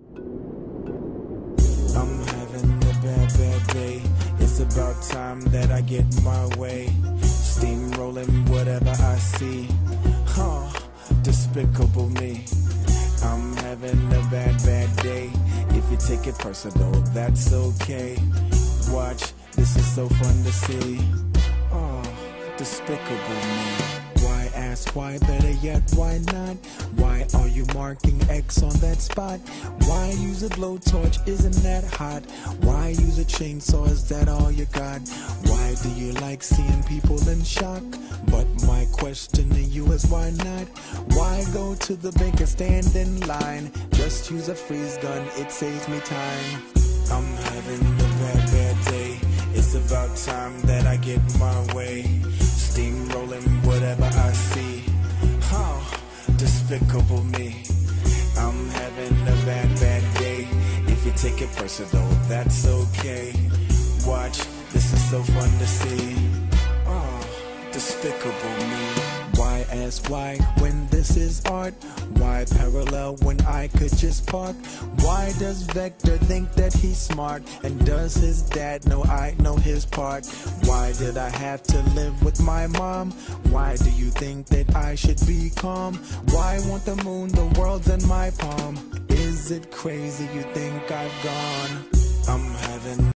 I'm having a bad day. It's about time that I get my way. Steamrolling whatever I see. Despicable me. I'm having a bad day. If you take it personal, that's okay. Watch, this is so fun to see. Oh, despicable me. Why ask why, better yet why not? Why are you marking X on that spot? Why use a blowtorch, isn't that hot? Why use a chainsaw, is that all you got? Why do you like seeing people in shock? But my question to you is why not? Why go to the bank and stand in line? Just use a freeze gun, it saves me time. I'm having a bad day. It's about time that I get my way. Steamrolling whatever I see. Despicable me. I'm having a bad day. If you take it personal, that's okay. Watch, this is so fun to see. Despicable me. Why ask why when this is art? Why parallel when I could just park? Why does Vector think that he's smart? And does his dad know I know his part? Why did I have to live with my mom? Why do you think that I should be calm? Why want the moon, the world's in my palm? Is it crazy you think I've gone? I'm having